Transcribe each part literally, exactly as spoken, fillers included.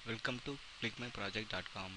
Welcome to click my project dot com.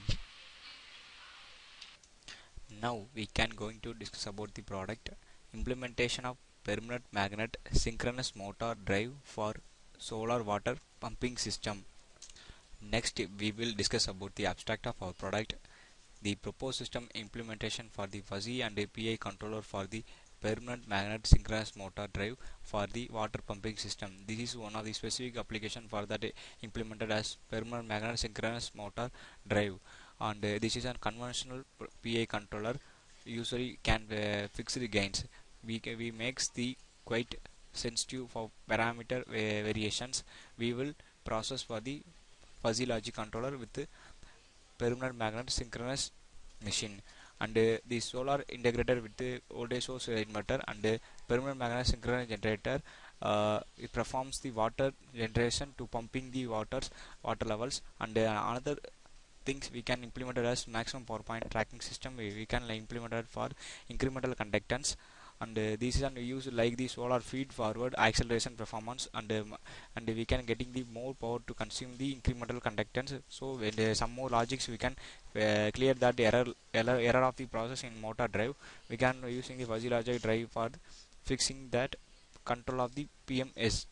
Now we can going to discuss about the product implementation of permanent magnet synchronous motor drive for solar water pumping system. Next we will discuss about the abstract of our product, the proposed system implementation for the fuzzy and A P I controller for the permanent magnet synchronous motor drive for the water pumping system. This is one of the specific application for that implemented as permanent magnet synchronous motor drive, and uh, this is a conventional P I controller usually can uh, fix the gains. We can, we makes the quite sensitive for parameter uh, variations. We will process for the fuzzy logic controller with the permanent magnet synchronous machine, and uh, the solar integrated with the voltage source inverter and uh, permanent magnet synchronous generator. Uh, it performs the water generation to pumping the waters water levels, and uh, another things we can implement it as maximum power point tracking system. We, we can like, implement it for incremental conductance, and uh, this is an use like the solar feed forward acceleration performance, and um, and we can getting the more power to consume the incremental conductance. So when there some more logics we can uh, clear that error, error error of the process in motor drive. We can using the fuzzy logic drive for fixing that control of the P M S.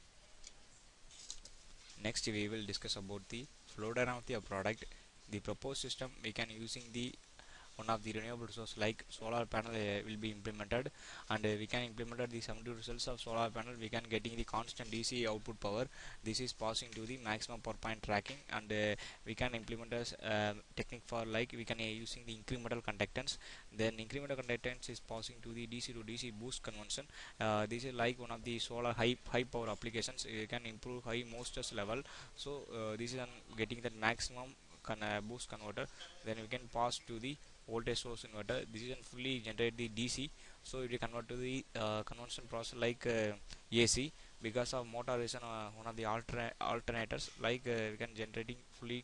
Next we will discuss about the flow diagram of the product. The proposed system we can using the one of the renewable source like solar panel uh, will be implemented, and uh, we can implement the seventy results of solar panel. We can getting the constant D C output power. This is passing to the maximum power point tracking, and uh, we can implement as uh, technique for like we can uh, using the incremental conductance. Then incremental conductance is passing to the D C to D C boost conversion. Uh, this is like one of the solar high high power applications. You can improve high MOSFET level. So uh, this is an getting that maximum con uh, boost converter. Then we can pass to the voltage source inverter. This is fully generate the D C, so it will convert to the uh, conversion process like uh, A C, because of motor is uh, one of the alter alternators like uh, we can generating fully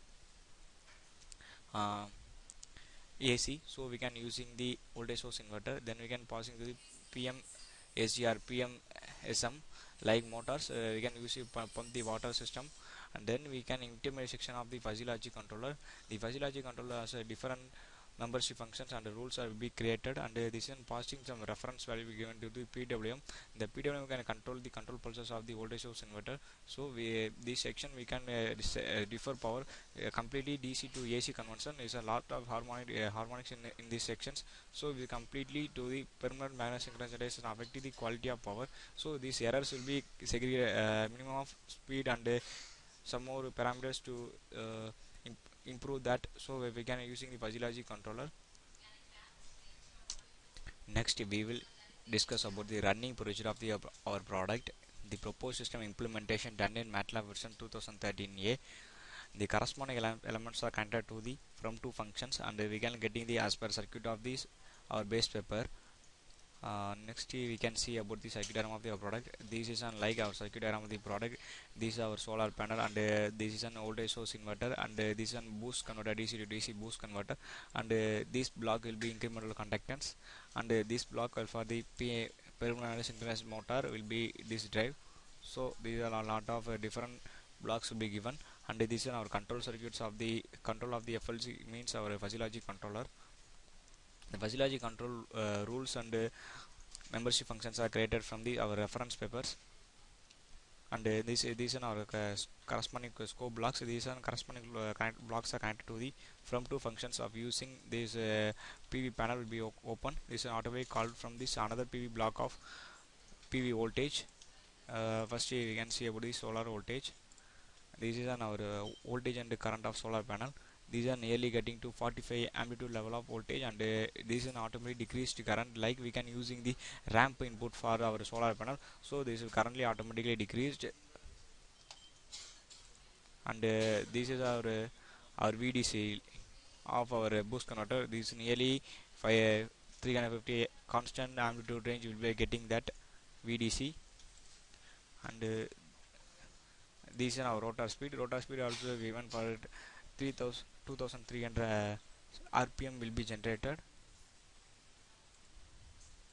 uh, A C, so we can using the voltage source inverter. Then we can passing to the P M S G or P M S M like motors. Uh, we can use it pump pump the water system, and then we can implement section of the fuzzy logic controller. The fuzzy logic controller has a different membership functions, and the rules are will be created, and uh, this is passing some reference value be given to the P W M. The P W M can control the control pulses of the voltage source inverter. So we this section we can uh, dis uh, differ power uh, completely D C to A C conversion is a lot of harmonic uh, harmonics in in these sections. So we completely to the permanent magnet synchronization affecting the quality of power. So these errors will be segregated uh, minimum of speed, and uh, some more parameters to uh, imp improve that. So we can using the fuzzy logic controller. Next we will discuss about the running procedure of the our product. The proposed system implementation done in MATLAB version two thousand thirteen A. The corresponding ele elements are connected to the from two functions, and we can getting the as per circuit of this our base paper. Uh, next we can see about the circuit diagram of the product. This is unlike our circuit diagram of the product. This is our solar panel, and uh, this is an voltage source inverter, and uh, this is an boost converter, D C to D C boost converter, and uh, this block will be incremental conductance, and uh, this block will for the P permanent synchronous motor will be this drive. So these are a lot of uh, different blocks will be given, and uh, this is our control circuits of the control of the F L C, means our fuzzy logic controller. The fuzzy logic control uh, rules and uh, membership functions are created from the our reference papers, and uh, these these are our uh, corresponding scope blocks. These are corresponding uh, connect blocks are connected to the from two functions of using this uh, P V panel will be open. This is automatically called from this another P V block of P V voltage. Uh, first we can see about the solar voltage. This is an our uh, voltage and current of solar panel. These are nearly getting to forty-five amplitude level of voltage, and uh, this is an automatically decreased current like we can using the ramp input for our solar panel. So this is currently automatically decreased, and uh, this is our uh, our V D C of our uh, boost converter. This is nearly five, three hundred fifty constant amplitude range will be getting that V D C, and uh, this is our rotor speed. Rotor speed also given for three thousand two thousand three hundred uh, R P M will be generated.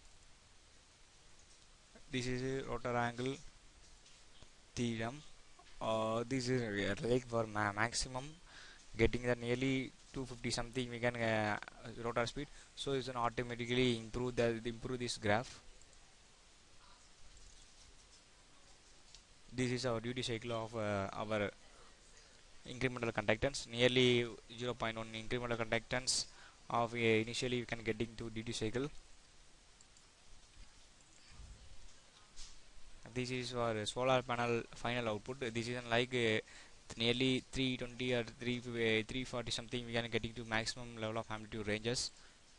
This is a rotor angle theorem. uh, this is uh, like for ma maximum getting the nearly two fifty something we can uh, rotor speed, so it's gonna automatically improve the improve this graph. This is our duty cycle of uh, our incremental conductance, nearly zero point zero point one incremental conductance of uh, initially you can getting to duty cycle. This is for solar panel final output. This is like uh, nearly three twenty or three uh, three forty something we can getting to maximum level of amplitude ranges.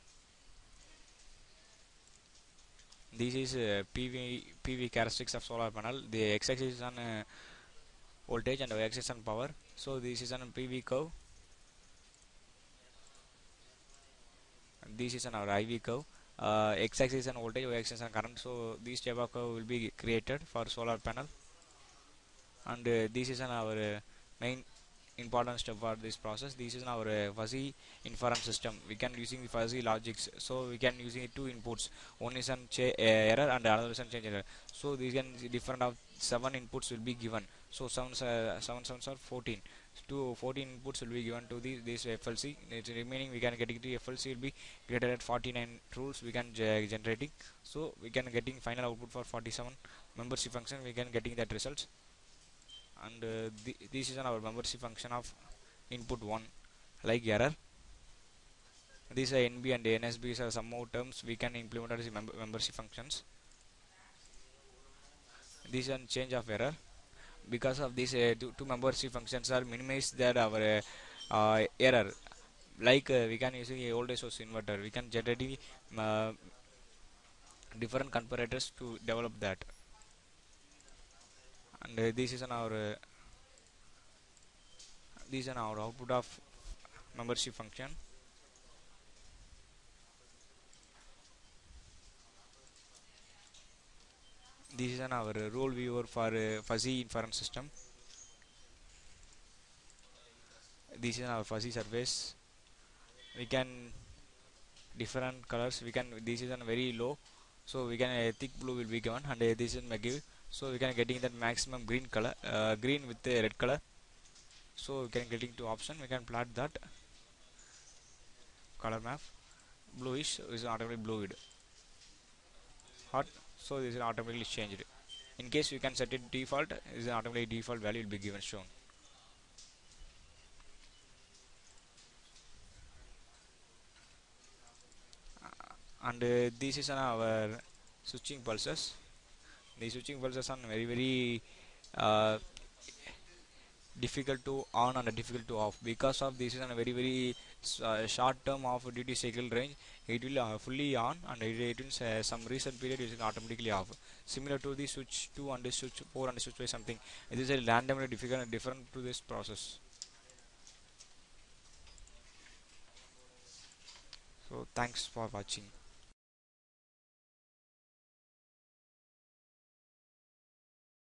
This is uh, P V P V characteristics of solar panel. The x-axis is on uh, voltage and y-axis on power. So this is on P V curve. This is on our I V curve. Uh, x-axis on voltage, y-axis on current. So this type of curve will be created for solar panel. And uh, this is on our uh, main important step for this process. This is our uh, fuzzy inference system. We can using the fuzzy logics, so we can using two inputs. One is on uh, error and another is on change error. So these can different of seven inputs will be given. So seven uh, seven sevens are fourteen. Two fourteen inputs will be given to the this F L C. It's remaining we can getting the F L C will be greater at forty-nine rules we can uh, generating. So we can getting final output for forty-seven membership function. We can getting that results. And uh, th this is our membership function of input one, like error. These are N B and N S B are some more terms we can implement as mem membership functions. This is a change of error. Because of these uh, two, two membership functions are minimized that our uh, uh, error. Like uh, we can use a voltage source inverter, we can generate uh, different comparators to develop that. And uh, this is an our uh, this is an our output of membership function. This is an our uh, role viewer for uh, fuzzy inference system. This is our fuzzy surface. We can different colors. We can this is a very low, so we can a thick blue will be given, and uh, this is McGill. So we can getting that maximum green color, uh, green with the red color. So we can getting to option. We can plot that color map. Bluish is automatically blued. Hot. So this is automatically changed. In case you can set it default, is automatically default value will be given shown. And uh, this is our switching pulses. The switching pulses are very very uh, difficult to on and difficult to off. Because of this is a very very uh, short term of duty cycle range, it will uh, fully on, and it, it will uh, some recent period it will automatically off, similar to the switch two and the switch four and the switch by something. It is a randomly difficult different to this process. So thanks for watching.